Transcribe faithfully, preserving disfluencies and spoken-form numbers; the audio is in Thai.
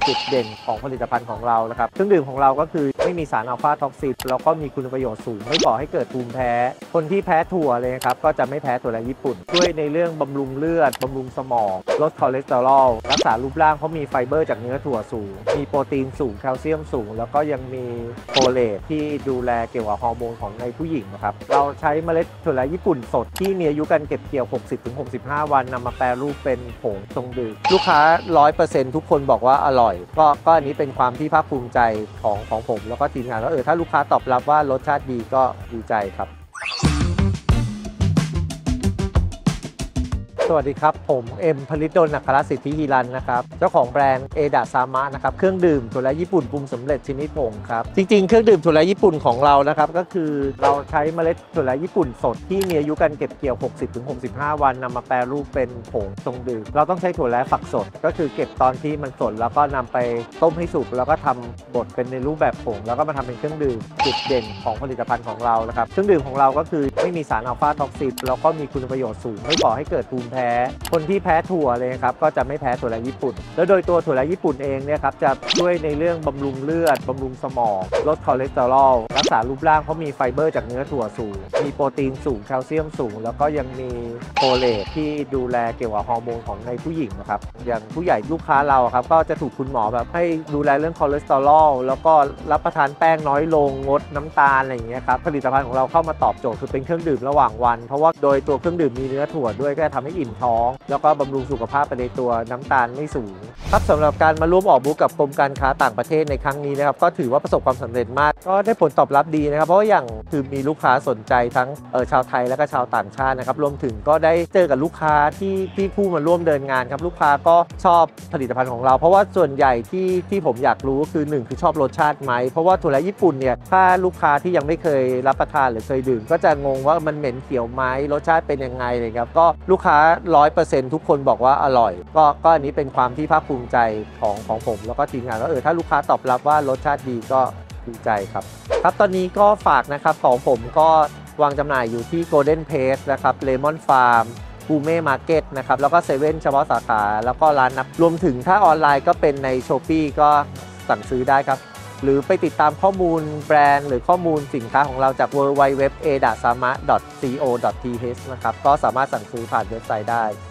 จุดเด่นของผลิตภัณฑ์ของเรานะครับเครื่องดื่มของเราก็คือไม่มีสารอัลฟาท็อกซิกแล้วก็มีคุณประโยชน์สูงไม่ก่อให้เกิดภูมิแพ้คนที่แพ้ถั่วเลยครับก็จะไม่แพ้ถั่วแระญี่ปุ่นช่วยในเรื่องบำรุงเลือดบำรุงสมองลดคอเลสเตอรอลรักษารูปร่างเพราะมีไฟเบอร์จากเนื้อถั่วสูงมีโปรตีนสูงแคลเซียมสูงแล้วก็ยังมีโฟเลตที่ดูแลเกี่ยวกับฮอร์โมนของในผู้หญิงนะครับเราใช้เมล็ดถั่วแระญี่ปุ่นสดที่มีอายุการเก็บเกี่ยว หกสิบถึงหกสิบห้า วันนำมาแปรรูปเป็นผงทรงดื่มลูกค้า ร้อยเปอร์เซ็นต์ ทุกคนบอกว่าอร่อยก็ก็อันนี้เป็นความที่ภาคภูมิใจของของผมแล้วก็ทีมงานว่าเออถ้าลูกค้าตอบรับว่ารสชาติดีก็ดีใจครับสวัสดีครับผมเอ็มผลิตดลอัครสิทธิฮิรันนะครับเจ้าของแบรนด์เอดะซามะนะครับเครื่องดื่มถั่วแระญี่ปุ่นปรุงสำเร็จชนิดผงครับจริงๆเครื่องดื่มถั่วแระญี่ปุ่นของเรานะครับก็คือเราใช้เมล็ดถั่วแระญี่ปุ่นสดที่มีอายุการเก็บเกี่ยว หกสิบถึงหกสิบห้า วันนำมาแปรรูปเป็นผงทรงดื่มเราต้องใช้ถั่วแระฝักสดก็คือเก็บตอนที่มันสดแล้วก็นำไปต้มให้สุกแล้วก็ทำบดเป็นในรูปแบบผงแล้วก็มาทำเป็นเครื่องดื่มจุดเด่นของผลิตภัณฑ์ของเรานะครับเครื่องดื่มของเราก็คือไม่มีสารอัลฟาท็อกซิกแล้วก็มีคุณประโยชน์สูงไม่ก่อให้เกิดภูมิแพ้คนที่แพ้ถั่วเลยครับก็จะไม่แพ้ถั่วแระญี่ปุ่นแล้วโดยตัวถั่วแระญี่ปุ่นเองเนี่ยครับจะช่วยในเรื่องบำรุงเลือดบำรุงสมองลดคอเลสเตอรอลรักษารูปร่างเพราะมีไฟเบอร์จากเนื้อถั่วสูงมีโปรตีนสูงแคลเซียมสูงแล้วก็ยังมีโฟเลตที่ดูแลเกี่ยวกับฮอร์โมนของในผู้หญิงนะครับอย่างผู้ใหญ่ลูกค้าเราครับก็จะถูกคุณหมอแบบให้ดูแลเรื่องคอเลสเตอรอลแล้วก็รับประทานแป้งน้อยลงงดน้ำตาลอะไรอย่างเงี้ยครับผลิตภัณฑ์ของเราเข้ามาตอบโจทย์คือเป็นเครื่องดื่มระหว่างวันเพราะว่าโดยตัวเครื่องดื่มมีเนื้อถั่วด้วยก็จะทำให้อิ่มท้องแล้วก็บำรุงสุขภาพไปในตัวน้ำตาลไม่สูงครับสำหรับการมาร่วมออกบูธกับกรมการค้าต่างประเทศในครั้งนี้นะครับก็ถือว่าประสบความสำเร็จมากก็ได้ผลตอบรับดีนะครับเพราะว่าอย่างคือมีลูกค้าสนใจทั้งเออชาวไทยและก็ชาวต่างชาตินะครับรวมถึงก็ได้เจอกับลูกค้าที่ที่ผู้มาร่วมเดินงานครับลูกค้าก็ชอบผลิตภัณฑ์ของเราเพราะว่าส่วนใหญ่ที่ที่ผมอยากรู้คือหนึ่งคือชอบรสชาติไหมเพราะว่าถั่วแระญี่ปุ่นเนี่ยถ้าลูกค้าที่ยังไม่เคยรับประทานหรือเคยดื่มก็จะงงว่ามันเหม็นเขียวไหมรสชาติเป็นยังไงเลยครับก็ลูกค้า ร้อยเปอร์เซ็นต์ ทุกคนบอกว่าอร่อยก็ก็อันนี้เป็นความที่ภาคภูมิใจของของผมแล้วก็ทีมงานว่าเออถ้าลูกค้าตอบรับว่ารสชาติดีก็ดีใจครับครับตอนนี้ก็ฝากนะครับของผมก็วางจำหน่ายอยู่ที่ Golden Pace นะครับ Lemon Farm บูเม่มาร์เก็ตนะครับแล้วก็เซเว่นเฉพาะสาขาแล้วก็ร้านนับรวมถึงถ้าออนไลน์ก็เป็นใน Shopee ก็สั่งซื้อได้ครับหรือไปติดตามข้อมูลแบรนด์หรือข้อมูลสินค้าของเราจาก ดับเบิลยู ดับเบิลยู ดับเบิลยู ดอท เอ ดะ ซามะ ดอท ซี โอ ดอท ที เอช นะครับก็สามารถสั่งซื้อผ่านเว็บไซต์ได้